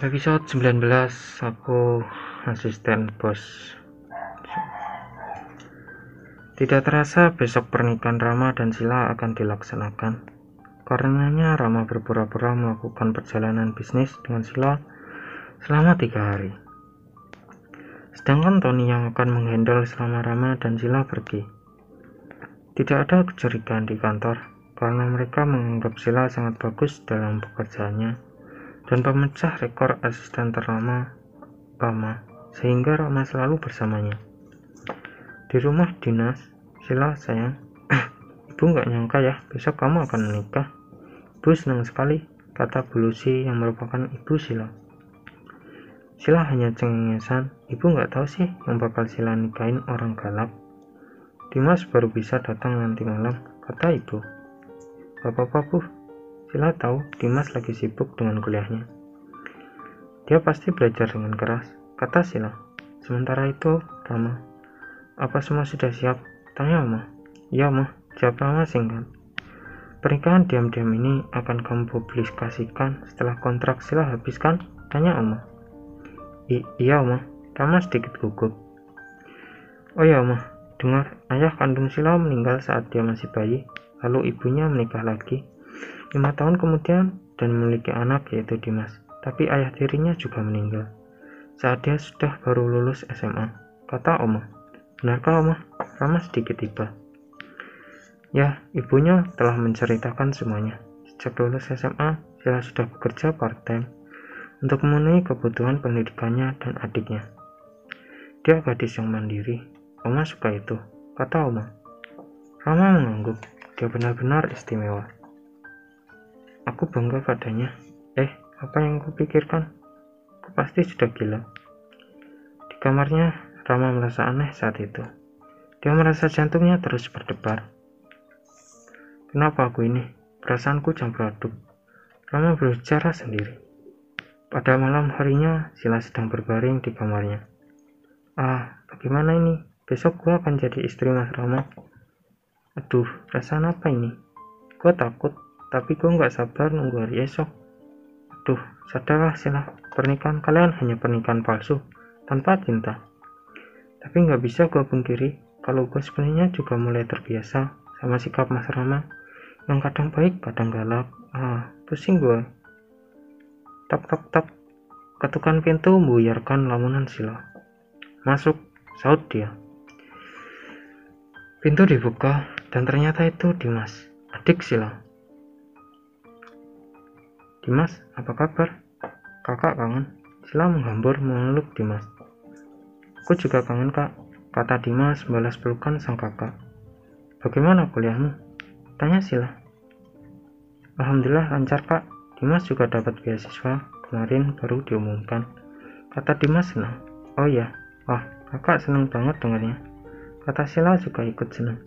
Episode 19, aku asisten bos. Tidak terasa besok pernikahan Rama dan Sila akan dilaksanakan. Karenanya Rama berpura-pura melakukan perjalanan bisnis dengan Sila selama 3 hari. Sedangkan Tony yang akan menghandle selama Rama dan Sila pergi. Tidak ada kecurigaan di kantor karena mereka menganggap Sila sangat bagus dalam pekerjaannya dan pemecah rekor asisten terlama Rama, sehingga Rama selalu bersamanya. Di rumah dinas, Sila, sayang, ibu nggak nyangka ya besok kamu akan menikah. Ibu senang sekali, kata Bu Lucy yang merupakan ibu Sila. Sila hanya cengengesan, ibu nggak tahu sih yang bakal Sila nikahin orang galak. Dimas baru bisa datang nanti malam, kata ibu. Gak apa-apa Bu, Sila tahu Dimas lagi sibuk dengan kuliahnya. Dia pasti belajar dengan keras, kata Sila. Sementara itu, Rama, apa semua sudah siap? Tanya Oma. Iya, Oma, jawab Rama singkat. Pernikahan diam-diam ini akan kamu publikasikan setelah kontrak Sila habis kan? Tanya Oma. Iya, Oma, Rama sedikit gugup. Oh ya, Oma, dengar ayah kandung Sila meninggal saat dia masih bayi, lalu ibunya menikah lagi 5 tahun kemudian dan memiliki anak yaitu Dimas, tapi ayah tirinya juga meninggal saat dia sudah baru lulus SMA, kata Oma. Benarkah Oma? Rama sedikit tiba. Ya, ibunya telah menceritakan semuanya. Sejak lulus SMA, Sila sudah bekerja part-time untuk memenuhi kebutuhan pendidikannya dan adiknya. Dia gadis yang mandiri. Oma suka itu, kata Oma. Rama mengangguk. Dia benar-benar istimewa. Aku bangga padanya. Apa yang kupikirkan? Aku pasti sudah gila. Di kamarnya, Rama merasa aneh saat itu. Dia merasa jantungnya terus berdebar. Kenapa aku ini? Perasaanku campur aduk. Rama berbicara sendiri. Pada malam harinya, Sila sedang berbaring di kamarnya. Bagaimana ini? Besok gua akan jadi istri Mas Rama. Aduh, perasaan apa ini? Gua takut. Tapi gue gak sabar nunggu hari esok. Duh, sadarlah Sila, pernikahan kalian hanya pernikahan palsu, tanpa cinta. Tapi gak bisa gue pungkiri, kalau gue sebenarnya juga mulai terbiasa sama sikap Mas Rama, yang kadang baik, kadang galak. Pusing gue. Tap tap tap, ketukan pintu membuyarkan lamunan Sila. Masuk, saut dia. Pintu dibuka, dan ternyata itu Dimas, adik Sila. Dimas, apa kabar? Kakak kangen. Sila menghambur memeluk Dimas. Aku juga kangen kak, kata Dimas membalas pelukan sang kakak. Bagaimana kuliahmu? Tanya Sila. Alhamdulillah lancar kak, Dimas juga dapat beasiswa, kemarin baru diumumkan, kata Dimas senang. Oh ya, wah kakak senang banget dengarnya, kata Sila juga ikut senang.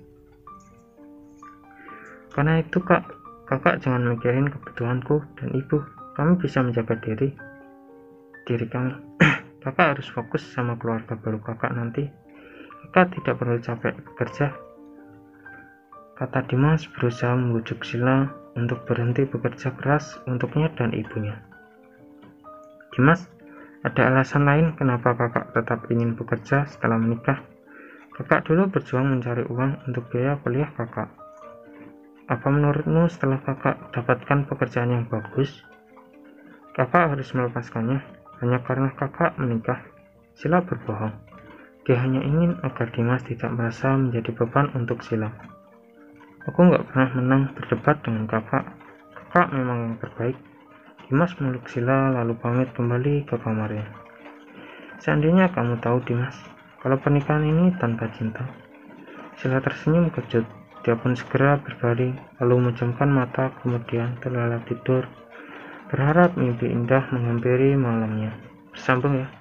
Karena itu kak, kakak jangan mikirin kebutuhanku dan ibu, kami bisa menjaga diri kami. Kakak harus fokus sama keluarga baru kakak nanti. Kakak tidak perlu capek bekerja, kata Dimas berusaha membujuk Sila untuk berhenti bekerja keras untuknya dan ibunya. Dimas, ada alasan lain kenapa kakak tetap ingin bekerja setelah menikah? Kakak dulu berjuang mencari uang untuk biaya kuliah kakak. Apa menurutmu setelah kakak dapatkan pekerjaan yang bagus, kakak harus melepaskannya hanya karena kakak menikah? Sila berbohong. Dia hanya ingin agar Dimas tidak merasa menjadi beban untuk Sila. Aku nggak pernah menang berdebat dengan kakak. Kakak memang yang terbaik. Dimas meluk Sila lalu pamit kembali ke kamarnya. Seandainya kamu tahu Dimas, kalau pernikahan ini tanpa cinta. Sila tersenyum kejut. Dia pun segera berbaring, lalu memejamkan mata, kemudian terlelap tidur, berharap mimpi indah menghampiri malamnya. Bersambung ya.